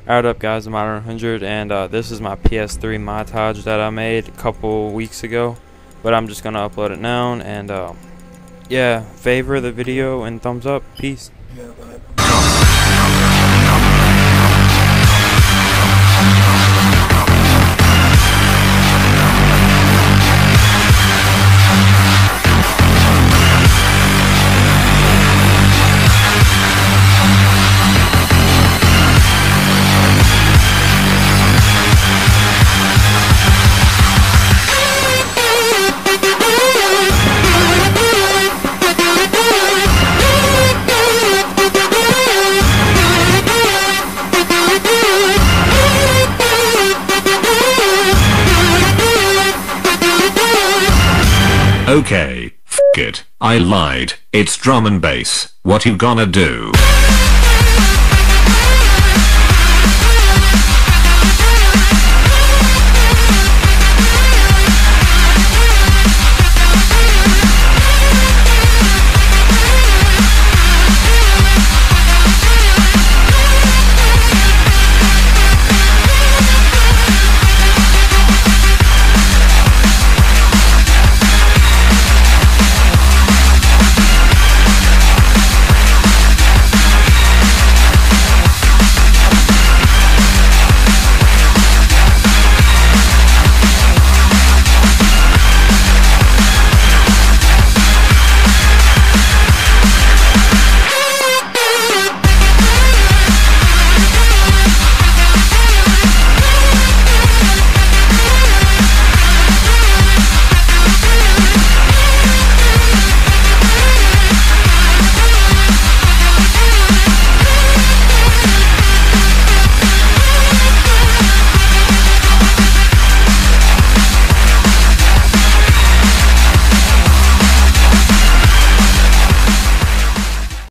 Alright up guys, daModder100, and this is my PS3 ModTage that I made a couple weeks ago, but I'm just gonna upload it now, and yeah, favor the video and thumbs up, peace. Okay, f it, I lied, it's drum and bass, what you gonna do?